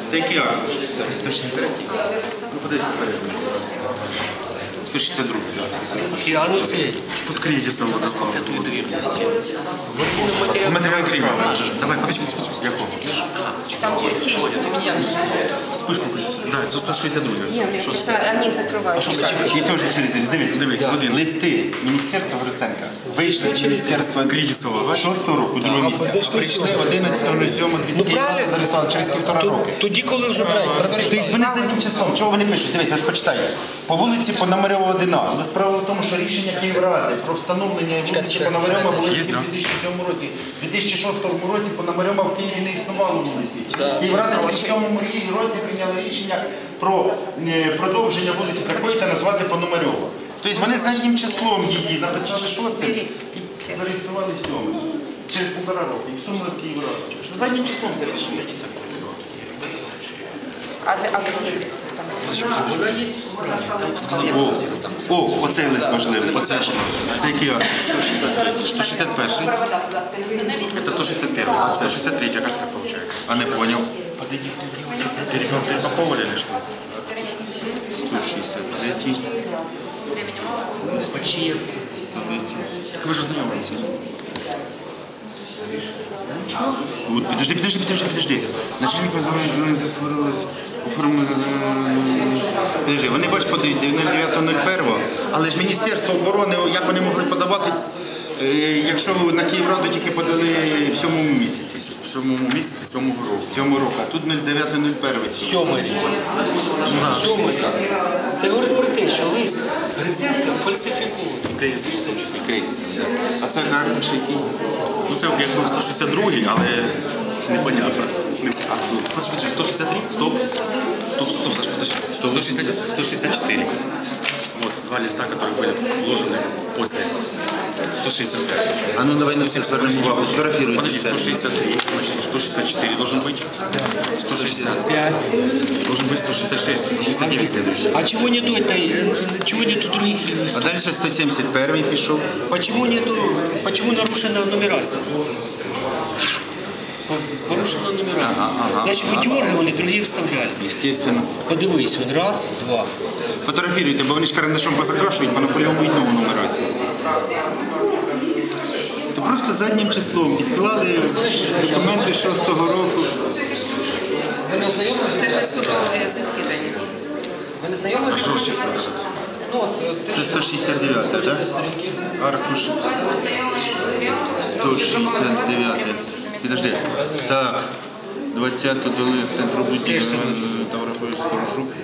Це який акт? 163. Ну, подивіться вперед. 162. Кіану цей. Тут кризисом водоклав. Матеріал кризису. Давай, подожди. Якого? Там тень. Вспишку хочу. Да, це 162. Нет, просто они закрывают. І теж через різ. Дивіться. Листи Міністерства Гриценка вийшли з Міністерства Кризисова 6-го року, 2 місяця. Прийшли 11.07.2000 зареєстрували через 1,5 роки. Тоді, коли вже брати? Тобто вони заднім числом, чого вони пишуть? Дивіться, ось почитайте. По вулиці Пономарьова 1. Але справа в тому, що рішення Київради про встановлення вулиці Пономарьова було тільки в 2007 році. В 2006 році Пономарьова в Києві не існувало вулиці. Київрада в 2007 році прийняла рішення про продовження вулиці такої та назвати Пономарьова. Тобто вони заднім числом її написали 6-м і зареєстрували 7-м. Через 1,5 року. І всунули в Київраду. Заднім числом це рішення. А другий лист там? О, оцей лист важливий. Це який акт? 161. Це 161. А це 63, як так виходить? А не понял. Перепаковывали или что? 163. Почти. Вы же знакомитесь. Вот, подожди. Начальник визволення заскорилось. Подожди, вони бачать подають 09.01, але ж Міністерство оборони, як вони могли подавати, якщо на Київраду тільки подали в 7-му місяці? В 7-му місяці 7-го року. 7-го року, а тут 09.01. 7-й рік. 7-й рік. Це говорить про те, що лист Гриценка фальсифікує. А це гарніше який? Ну це як 162, але непонятно. 163? Стоп, Саш, подожди. 164. Вот два листа, которые были вложены после 165. А ну давай на всех свернем увагу, сфотографируйте. Подожди, 163, значит 164 должен быть. 165. Должен быть 166, 169 следующий. А чего нету других листов? А далі 171 пішов. Почему нарушена нумерация? Порушена нумерация. Значит, выдергивали, другие вставляли. Естественно. Подивись, він раз, два. Фотографіруйте, бо вони ж карандашом позакрашують, по напольовому нову нумерацію. То просто заднім числом відклали документи 6-го року. Ви не ознайомилися? Це ж судове засідання. Ви не знайомилися? Що число? Це 169, так? Аркуш 169. Підожди. Так. 20-го дали з центру будівлі Таврополь сторожу.